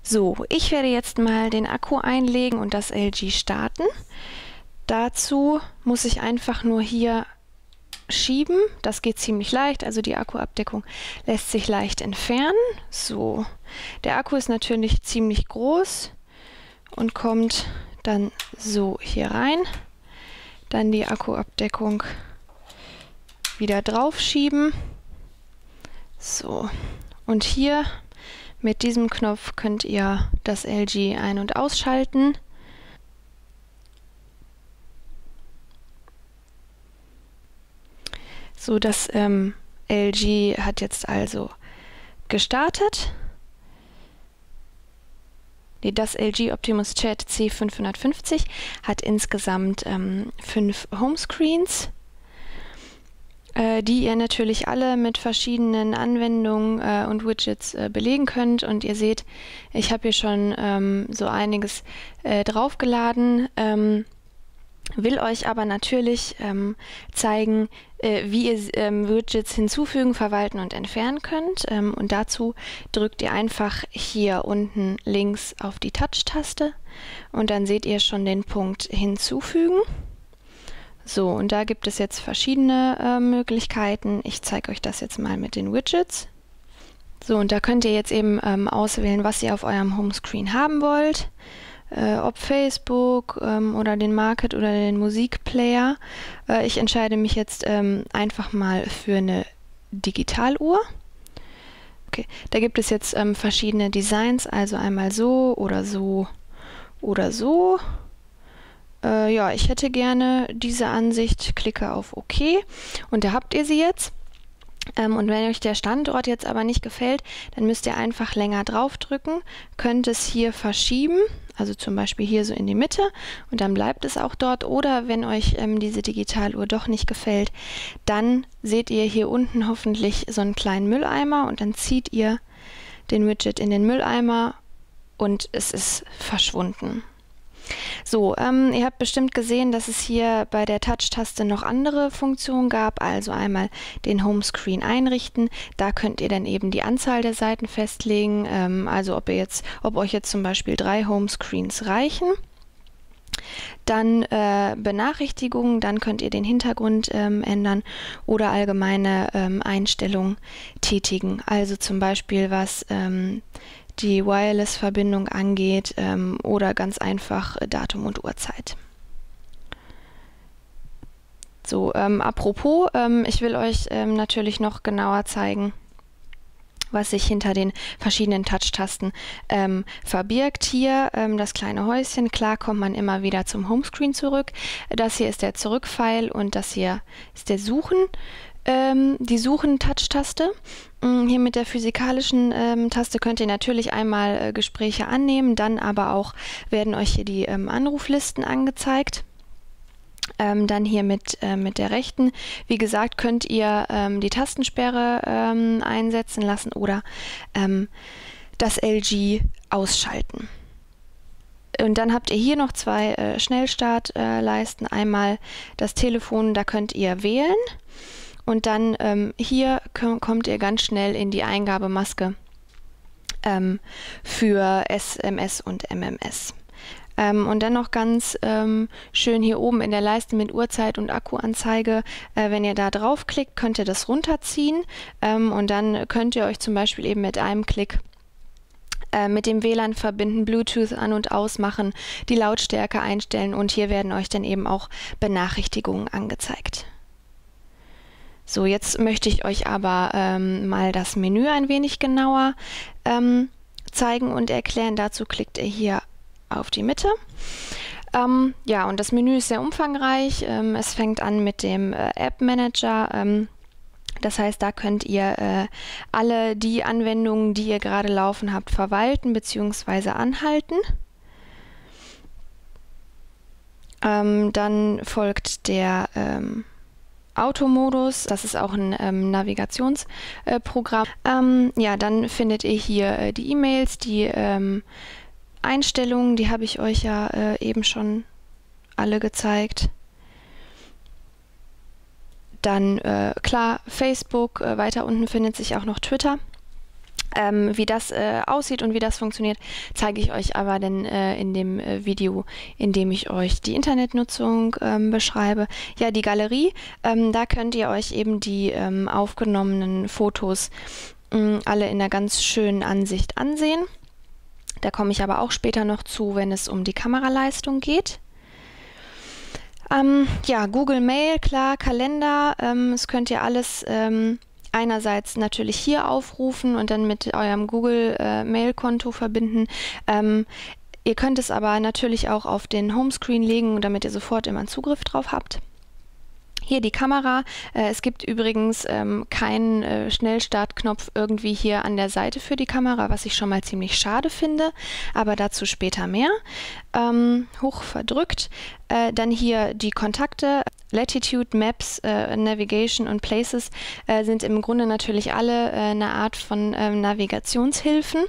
So, ich werde jetzt mal den Akku einlegen und das LG starten. Dazu muss ich einfach nur hier schieben. Das geht ziemlich leicht, also die Akkuabdeckung lässt sich leicht entfernen. So, der Akku ist natürlich ziemlich groß und kommt dann so hier rein. Dann die Akkuabdeckung wieder drauf schieben. So, und hier mit diesem Knopf könnt ihr das LG ein- und ausschalten. So, das LG hat jetzt also gestartet. Das LG Optimus Chat C550 hat insgesamt 5 Homescreens, die ihr natürlich alle mit verschiedenen Anwendungen und Widgets belegen könnt. Und ihr seht, ich habe hier schon so einiges draufgeladen. Will euch aber natürlich zeigen, wie ihr Widgets hinzufügen, verwalten und entfernen könnt. Und dazu drückt ihr einfach hier unten links auf die Touch-Taste und dann seht ihr schon den Punkt Hinzufügen. So, und da gibt es jetzt verschiedene Möglichkeiten. Ich zeige euch das jetzt mal mit den Widgets. So, und da könnt ihr jetzt eben auswählen, was ihr auf eurem Homescreen haben wollt. Ob Facebook oder den Market oder den Musikplayer. Ich entscheide mich jetzt einfach mal für eine Digitaluhr. Okay, da gibt es jetzt verschiedene Designs, also einmal so oder so oder so. Ja, ich hätte gerne diese Ansicht, klicke auf OK und da habt ihr sie jetzt. Und wenn euch der Standort jetzt aber nicht gefällt, dann müsst ihr einfach länger draufdrücken, könnt es hier verschieben, also zum Beispiel hier so in die Mitte und dann bleibt es auch dort. Oder wenn euch diese Digitaluhr doch nicht gefällt, dann seht ihr hier unten hoffentlich so einen kleinen Mülleimer und dann zieht ihr den Widget in den Mülleimer und es ist verschwunden. So, ihr habt bestimmt gesehen, dass es hier bei der Touch-Taste noch andere Funktionen gab, also einmal den Homescreen einrichten. Da könnt ihr dann eben die Anzahl der Seiten festlegen, also ob euch jetzt zum Beispiel 3 Homescreens reichen. Dann Benachrichtigungen, dann könnt ihr den Hintergrund ändern oder allgemeine Einstellungen tätigen, also zum Beispiel was die Wireless-Verbindung angeht oder ganz einfach Datum und Uhrzeit. So, apropos, ich will euch natürlich noch genauer zeigen, was sich hinter den verschiedenen Touch-Tasten verbirgt. Hier das kleine Häuschen, klar kommt man immer wieder zum Homescreen zurück. Das hier ist der Zurück-Pfeil und das hier ist der die Suchen-Touch-Taste. Hier mit der physikalischen Taste könnt ihr natürlich einmal Gespräche annehmen, dann aber auch werden euch hier die Anruflisten angezeigt. Dann hier mit der rechten, wie gesagt, könnt ihr die Tastensperre einsetzen lassen oder das LG ausschalten. Und dann habt ihr hier noch 2 Schnellstartleisten. Einmal das Telefon, da könnt ihr wählen. Und dann hier kommt ihr ganz schnell in die Eingabemaske für SMS und MMS. Und dann noch ganz schön hier oben in der Leiste mit Uhrzeit und Akkuanzeige, wenn ihr da draufklickt, könnt ihr das runterziehen und dann könnt ihr euch zum Beispiel eben mit einem Klick mit dem WLAN verbinden, Bluetooth an- und ausmachen, die Lautstärke einstellen und hier werden euch dann eben auch Benachrichtigungen angezeigt. So, jetzt möchte ich euch aber mal das Menü ein wenig genauer zeigen und erklären. Dazu klickt ihr hier auf die Mitte. Ja, und das Menü ist sehr umfangreich. Es fängt an mit dem App Manager. Das heißt, da könnt ihr alle die Anwendungen, die ihr gerade laufen habt, verwalten bzw. anhalten. Dann folgt der Automodus, das ist auch ein Navigationsprogramm. Ja, dann findet ihr hier die E-Mails, die Einstellungen, die habe ich euch ja eben schon alle gezeigt. Dann klar Facebook, weiter unten findet sich auch noch Twitter. Wie das aussieht und wie das funktioniert, zeige ich euch aber dann in dem Video, in dem ich euch die Internetnutzung beschreibe. Ja, die Galerie, da könnt ihr euch eben die aufgenommenen Fotos alle in einer ganz schönen Ansicht ansehen. Da komme ich aber auch später noch zu, wenn es um die Kameraleistung geht. Ja, Google Mail, klar, Kalender, das könnt ihr alles einerseits natürlich hier aufrufen und dann mit eurem Google Mail-Konto verbinden. Ihr könnt es aber natürlich auch auf den Homescreen legen, damit ihr sofort immer einen Zugriff drauf habt. Hier die Kamera. Es gibt übrigens keinen Schnellstartknopf irgendwie hier an der Seite für die Kamera, was ich schon mal ziemlich schade finde, aber dazu später mehr. Hoch verdrückt. Dann hier die Kontakte. Latitude, Maps, Navigation und Places sind im Grunde natürlich alle eine Art von Navigationshilfen.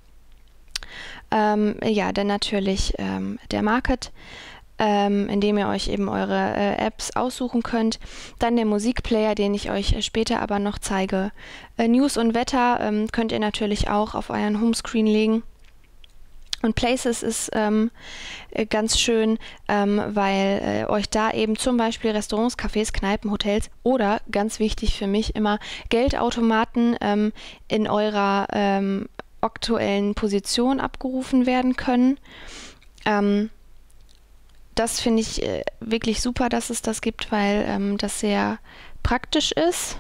Ja, dann natürlich der Market, indem ihr euch eben eure Apps aussuchen könnt. Dann der Musikplayer, den ich euch später aber noch zeige. News und Wetter könnt ihr natürlich auch auf euren Homescreen legen. Und Places ist ganz schön, weil euch da eben zum Beispiel Restaurants, Cafés, Kneipen, Hotels oder, ganz wichtig für mich immer, Geldautomaten in eurer aktuellen Position abgerufen werden können. Das finde ich wirklich super, dass es das gibt, weil das sehr praktisch ist.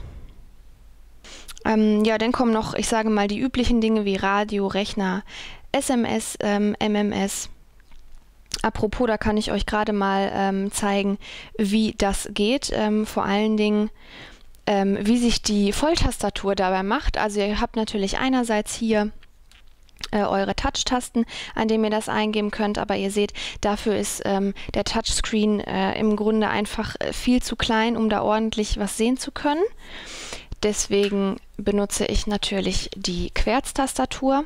Ja, dann kommen noch, ich sage mal, die üblichen Dinge wie Radio, Rechner, SMS, MMS. Apropos, da kann ich euch gerade mal zeigen, wie das geht. Vor allen Dingen, wie sich die Volltastatur dabei macht. Also ihr habt natürlich einerseits hier eure Touch-Tasten, an denen ihr das eingeben könnt, aber ihr seht, dafür ist der Touchscreen im Grunde einfach viel zu klein, um da ordentlich was sehen zu können. Deswegen benutze ich natürlich die Querztastatur.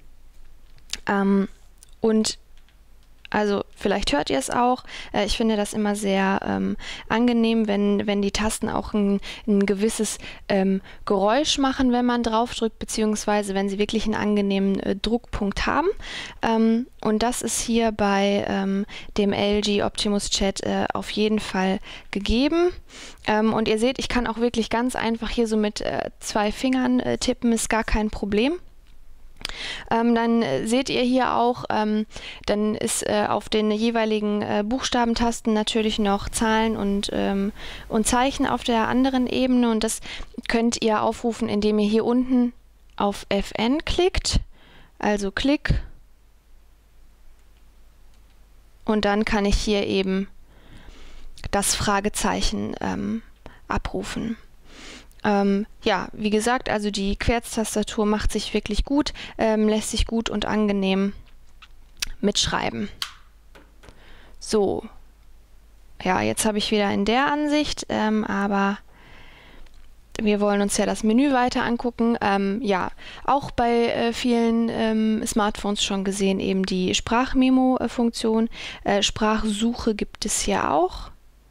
Und also vielleicht hört ihr es auch, ich finde das immer sehr angenehm, wenn die Tasten auch ein gewisses Geräusch machen, wenn man drauf drückt, beziehungsweise wenn sie wirklich einen angenehmen Druckpunkt haben. Und das ist hier bei dem LG Optimus Chat auf jeden Fall gegeben. Und ihr seht, ich kann auch wirklich ganz einfach hier so mit 2 Fingern tippen, ist gar kein Problem. Dann seht ihr hier auch, dann ist auf den jeweiligen Buchstabentasten natürlich noch Zahlen und Zeichen auf der anderen Ebene, und das könnt ihr aufrufen, indem ihr hier unten auf FN klickt, also Klick, und dann kann ich hier eben das Fragezeichen abrufen. Ja, wie gesagt, also die Querztastatur macht sich wirklich gut, lässt sich gut und angenehm mitschreiben. So, ja, jetzt habe ich wieder in der Ansicht, aber wir wollen uns ja das Menü weiter angucken. Ja, auch bei vielen Smartphones schon gesehen, eben die Sprachmemo-Funktion. Sprachsuche gibt es hier auch.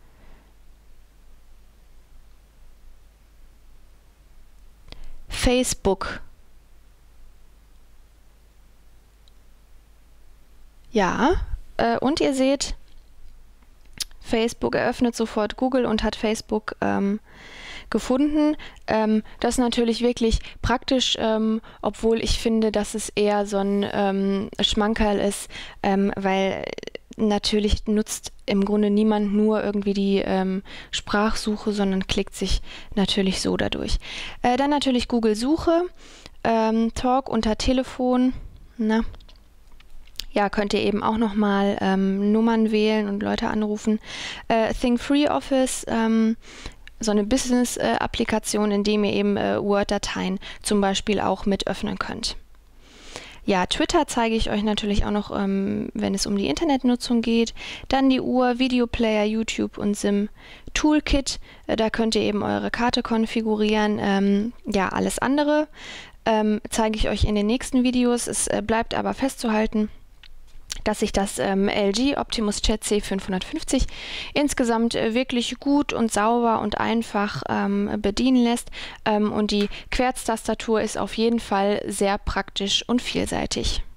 Facebook. Ja, und ihr seht, Facebook eröffnet sofort Google und hat Facebook gefunden. Das ist natürlich wirklich praktisch, obwohl ich finde, dass es eher so ein Schmankerl ist, weil natürlich nutzt im Grunde niemand nur irgendwie die Sprachsuche, sondern klickt sich natürlich so dadurch. Dann natürlich Google Suche, Talk unter Telefon, na? Ja, könnt ihr eben auch nochmal Nummern wählen und Leute anrufen. Think Free Office, so eine Business-Applikation, in dem ihr eben Word-Dateien zum Beispiel auch mit öffnen könnt. Ja, Twitter zeige ich euch natürlich auch noch, wenn es um die Internetnutzung geht. Dann die Uhr, Videoplayer, YouTube und SIM Toolkit. Da könnt ihr eben eure Karte konfigurieren. Ja, alles andere zeige ich euch in den nächsten Videos. Es bleibt aber festzuhalten, dass sich das LG Optimus Chat C550 insgesamt wirklich gut und sauber und einfach bedienen lässt, und die Querztastatur ist auf jeden Fall sehr praktisch und vielseitig.